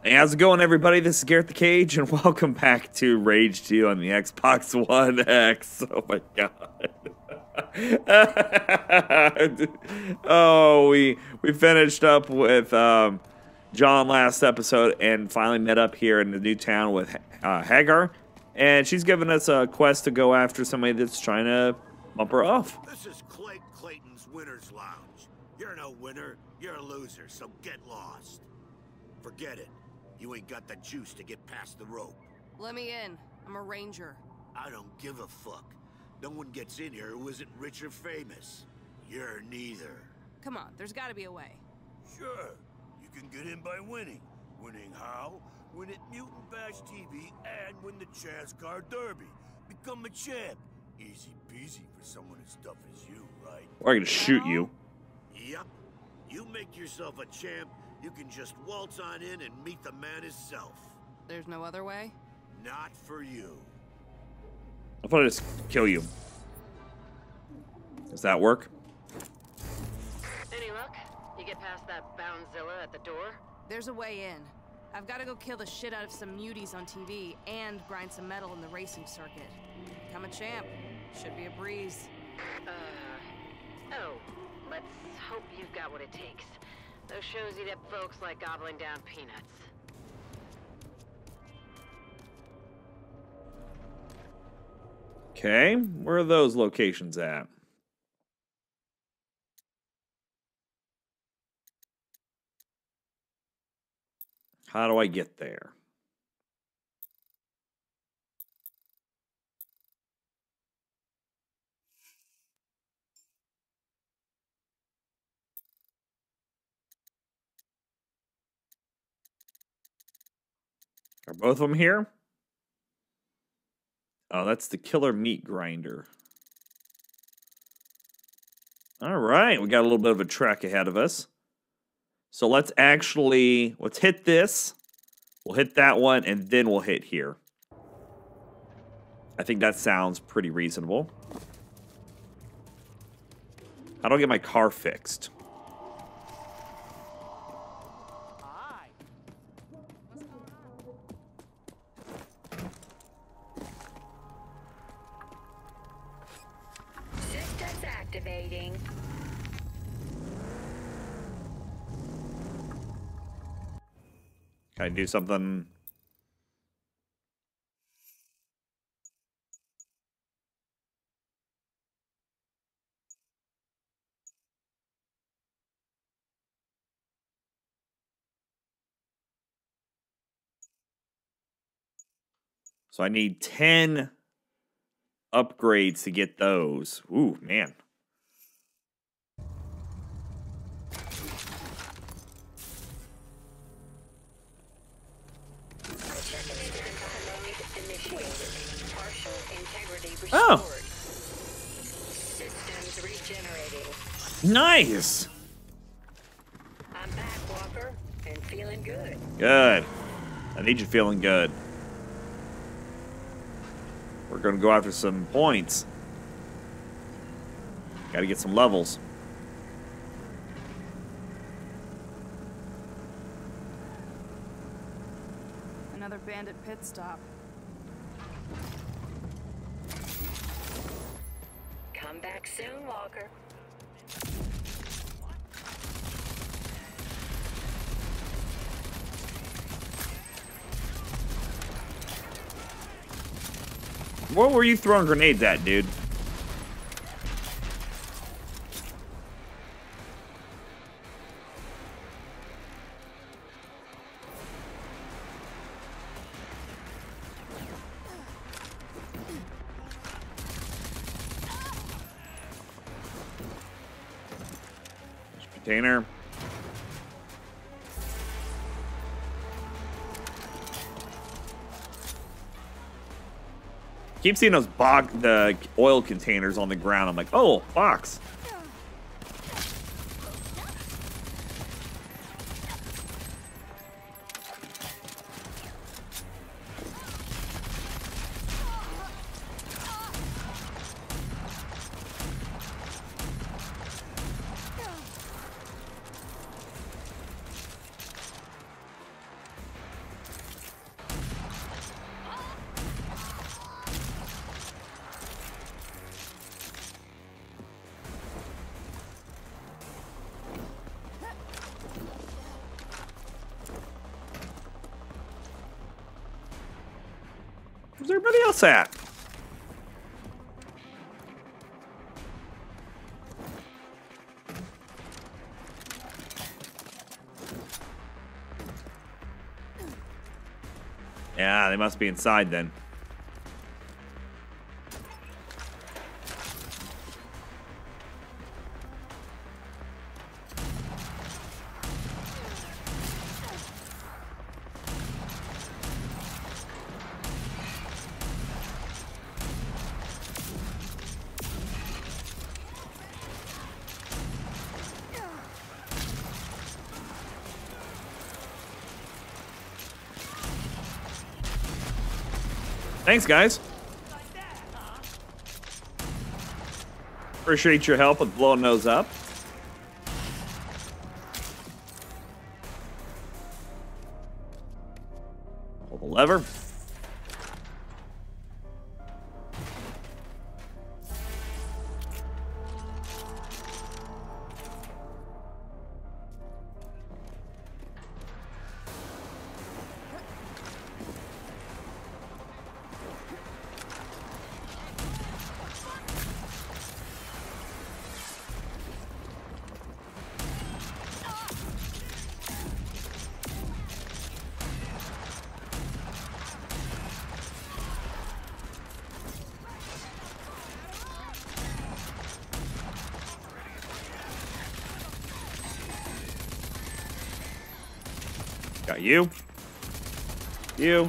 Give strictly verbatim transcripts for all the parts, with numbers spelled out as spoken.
Hey, how's it going, everybody? This is Garrett the Cage, and welcome back to Rage two on the Xbox One X. Oh my god. oh, we we finished up with um, John last episode and finally met up here in the new town with uh, Hagar. And she's given us a quest to go after somebody that's trying to bump her off. This is Clay Clayton's Winner's Lounge. You're no winner, you're a loser, so get lost. Forget it. You ain't got the juice to get past the rope. Let me in. I'm a ranger. I don't give a fuck. No one gets in here who isn't rich or famous. You're neither. Come on, there's gotta be a way. Sure, you can get in by winning. Winning how? Win at Mutant Bash T V and win the Chaz Car Derby. Become a champ. Easy peasy for someone as tough as you, right? Or I'm gonna shoot you. Yep. You make yourself a champ, you can just waltz on in and meet the man himself. There's no other way? Not for you. I thought I'd just kill you. Does that work? Any luck? You get past that Boundzilla at the door? There's a way in. I've got to go kill the shit out of some muties on T V and grind some metal in the racing circuit. Become a champ. Should be a breeze. Uh, oh, let's hope you've got what it takes. Those shows eat up folks like gobbling down peanuts. Okay, where are those locations at? How do I get there? Are both of them here? Oh, that's the killer meat grinder. All right, we got a little bit of a trek ahead of us. So let's actually, let's hit this. We'll hit that one, and then we'll hit here. I think that sounds pretty reasonable. How do I get my car fixed? Systems activating. Can I do something? So I need ten upgrades to get those. Ooh, man. Oh. Systems regenerating. Nice. I'm back, Walker, and feeling good. Good. I need you feeling good. We're going to go after some points. Got to get some levels. Another bandit pit stop. Come back soon, Walker. What were you throwing grenades at, dude? Container. Keep seeing those bog the oil containers on the ground. I'm like, oh, box. Where's everybody else at? Yeah, they must be inside then. Thanks, guys. Appreciate your help with blowing those up. Pull the lever. Got you. You.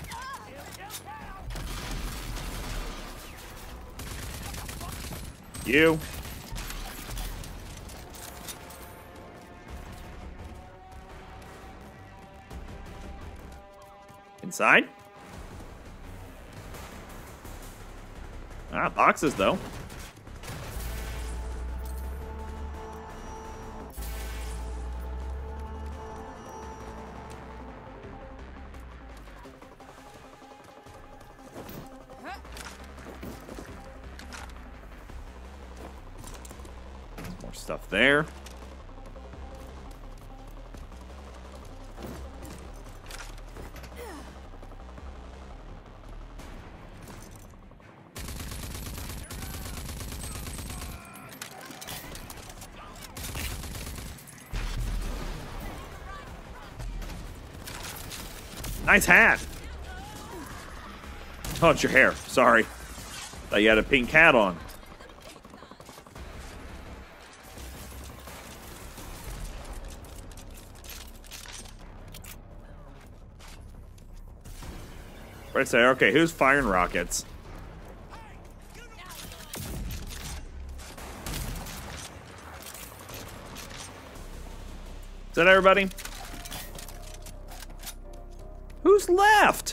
You. Inside? Ah, boxes though. More stuff there. Nice hat. Oh, it's your hair. Sorry. Thought you had a pink hat on. Right there. Okay, who's firing rockets? Is that everybody? Who's left?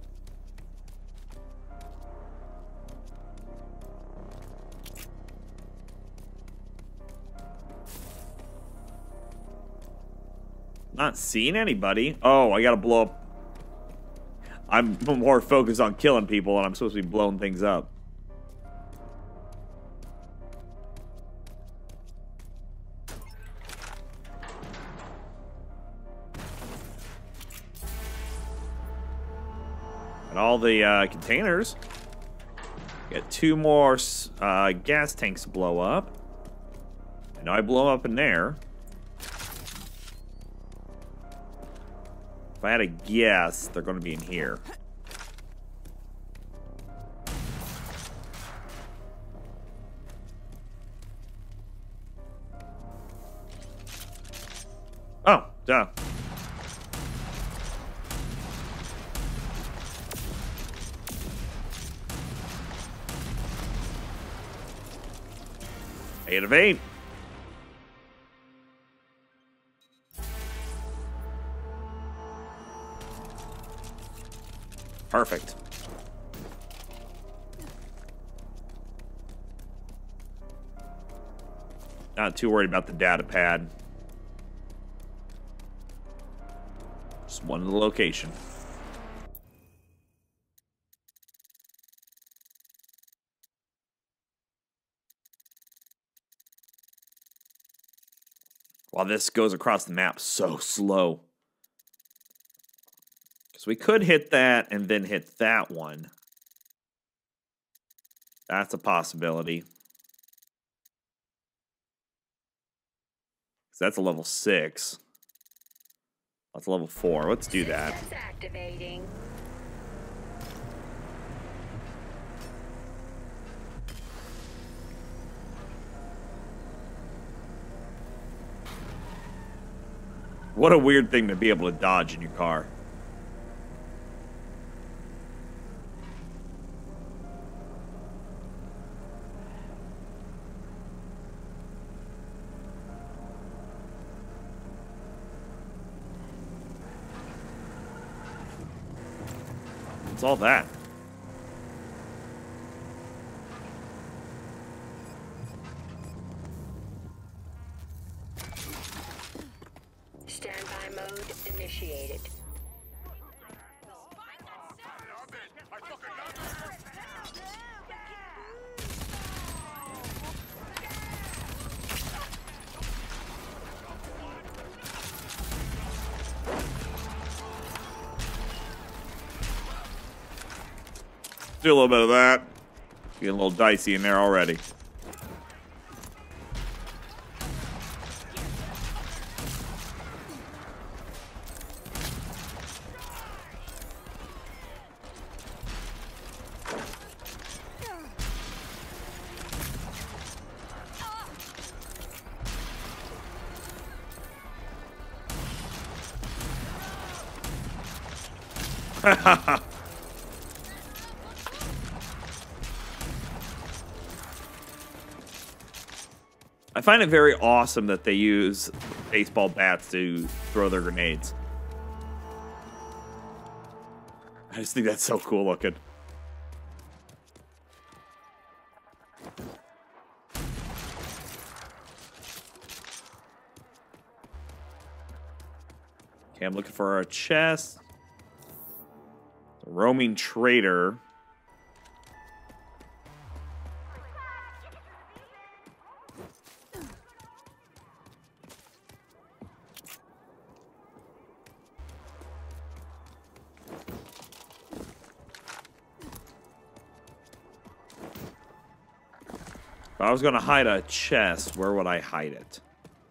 Not seeing anybody. Oh, I gotta blow up. I'm more focused on killing people and I'm supposed to be blowing things up. And all the uh, containers. Got two more uh, gas tanks to blow up. I know I blow up in there. If I had a guess, they're going to be in here. Oh, duh. Eight of eight. Perfect. Not too worried about the data pad. Just one of the location. Wow, this goes across the map so slow. Because we could hit that and then hit that one. That's a possibility. That's a level six. That's a level four. Let's do that. Systems activating. What a weird thing to be able to dodge in your car. What's all that? Standby mode initiated. Do a little bit of that. Getting a little dicey in there already. I find it very awesome that they use baseball bats to throw their grenades. I just think that's so cool looking. Okay, I'm looking for a chest. A roaming trader. If I was going to hide a chest, where would I hide it?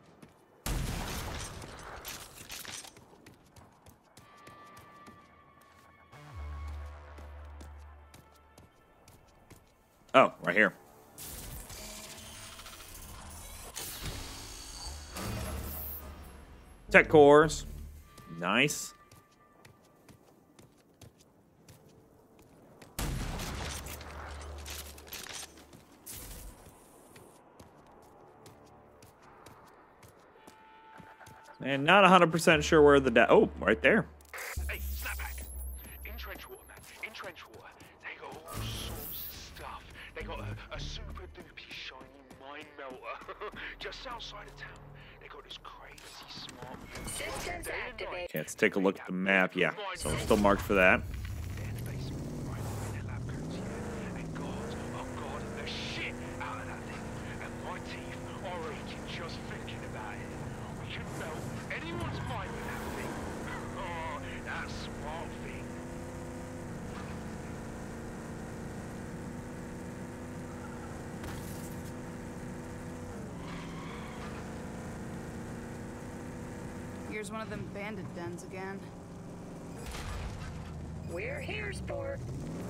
Oh, right here. Tech cores. Nice. And not one hundred percent sure where the da- oh, right there. Hey, snapback. In trench water, man. In trench water. They got all sorts of stuff. They got a, a super doopy shiny mine melter. Just outside of town. They got this crazy smart... Systems activated. Okay, let's take a look at the map. Yeah, so we're still marked for that. They're in the basement, right in their lab coats, yeah. And God, oh God, the shit out of that thing. And my teeth are aching just thinking about it. We could melt anyone's mind with that thing. Oh, that smart thing. Here's one of them bandit dens again. We're here, sport.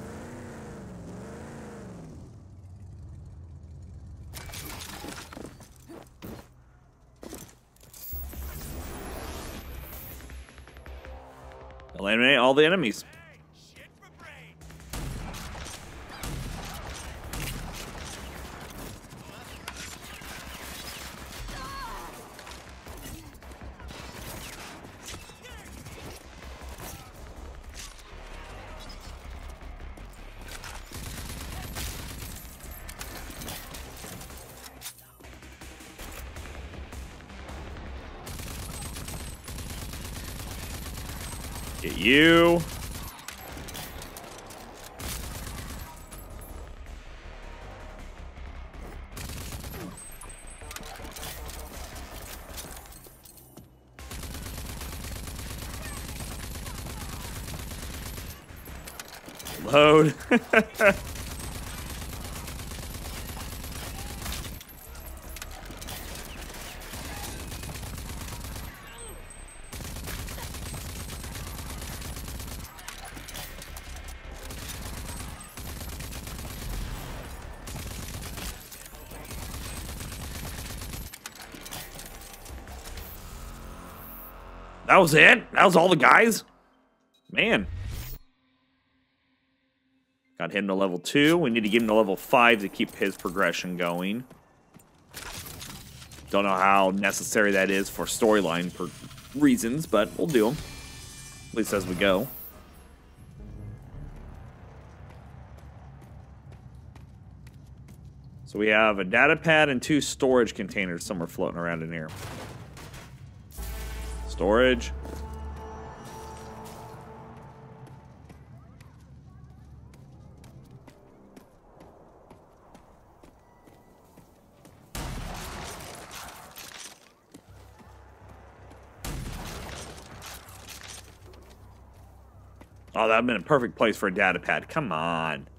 Eliminate all the enemies. Get you. Load. That was it? That was all the guys? Man. Got him to level two. We need to get him to level five to keep his progression going. Don't know how necessary that is for storyline for reasons, but we'll do them. At least as we go. So we have a data pad and two storage containers somewhere floating around in here. Storage. Oh, that would have been a perfect place for a data pad. Come on.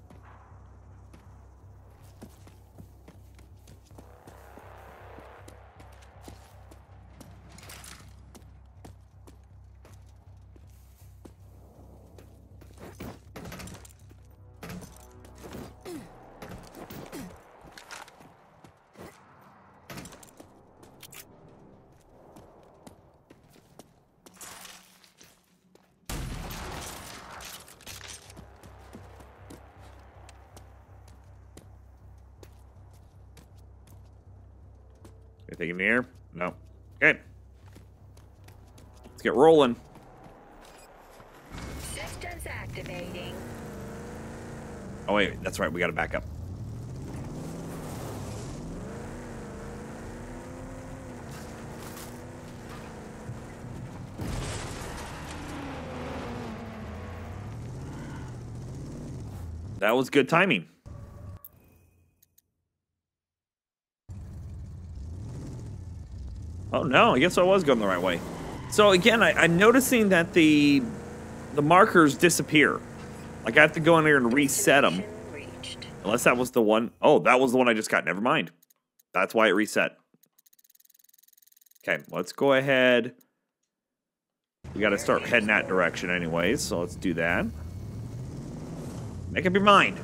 Anything in here? No. Okay. Let's get rolling. Systems activating. Oh, wait. That's right. We got to back up. That was good timing. Oh no, I guess I was going the right way. So again, I, I'm noticing that the the markers disappear. Like I have to go in here and reset them. Reached. Unless that was the one. Oh, that was the one I just got. Never mind. That's why it reset. Okay, let's go ahead. We got to start heading that direction anyways, so let's do that. Make up your mind.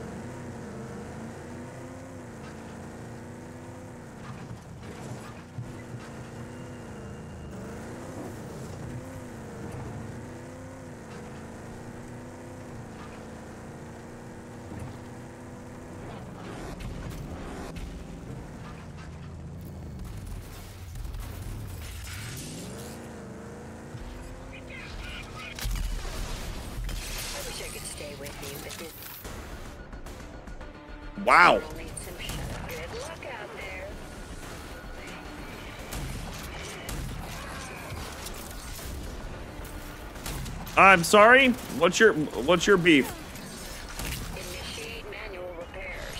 Wow. Good luck out there. I'm sorry. What's your what's your beef? Initiate manual repairs.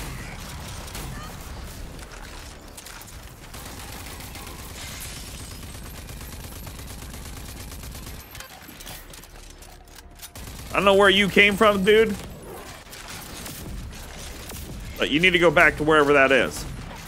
I don't know where you came from, dude. But you need to go back to wherever that is.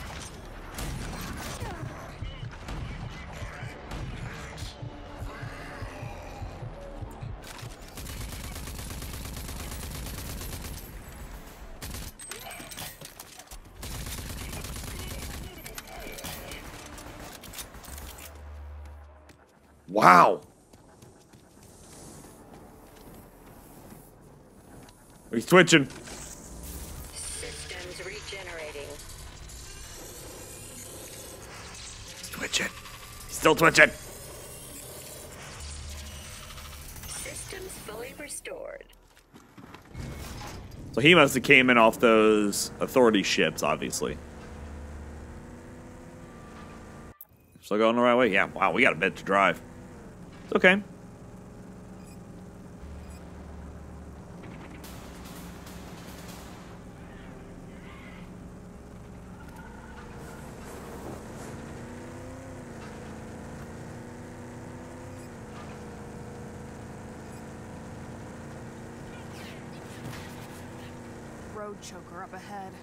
Wow. He's twitching. Systems regenerating. He's twitching. He's still twitching. Systems fully restored. So he must have came in off those authority ships, obviously. Still going the right way? Yeah, wow, we got a bit to drive. It's okay. Road choker up ahead.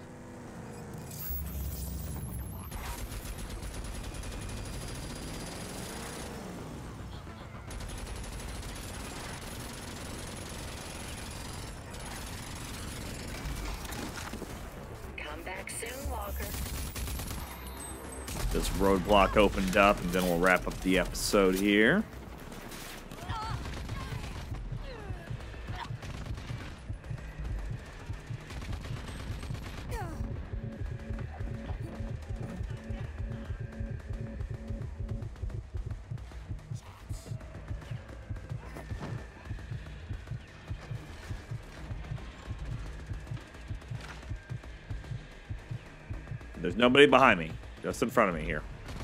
Come back soon, Walker. This roadblock opened up, and then we'll wrap up the episode here. There's nobody behind me. Just in front of me here.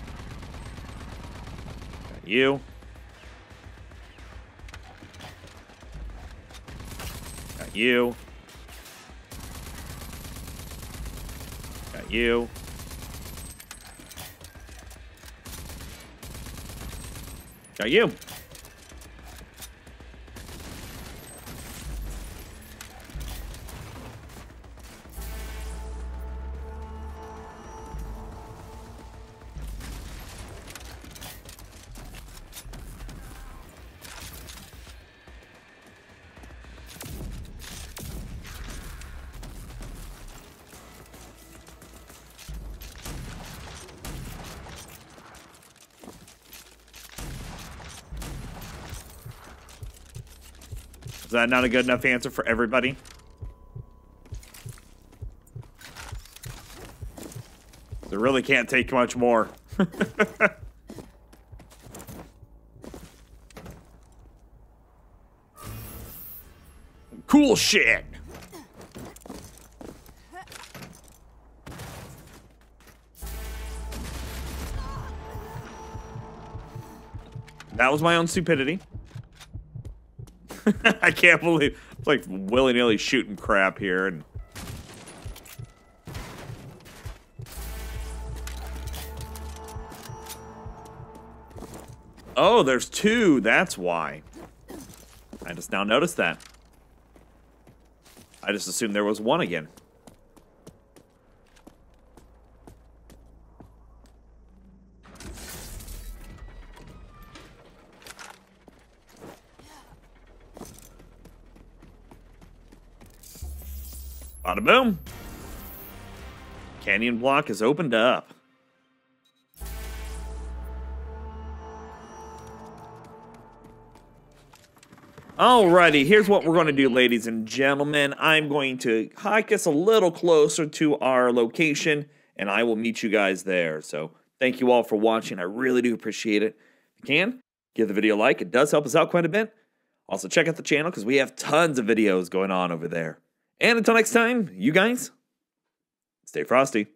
Got you. Got you. Got you. Got you. Is that not a good enough answer for everybody? They really can't take much more. Cool shit. That was my own stupidity. I can't believe it's like willy-nilly shooting crap here and oh, there's two. That's why. I just now noticed that. I just assumed there was one again. Bada boom. Canyon block is opened up. Alrighty, here's what we're going to do, ladies and gentlemen. I'm going to hike us a little closer to our location, and I will meet you guys there. So, thank you all for watching. I really do appreciate it. If you can, give the video a like. It does help us out quite a bit. Also, check out the channel because we have tons of videos going on over there. And until next time, you guys, stay frosty.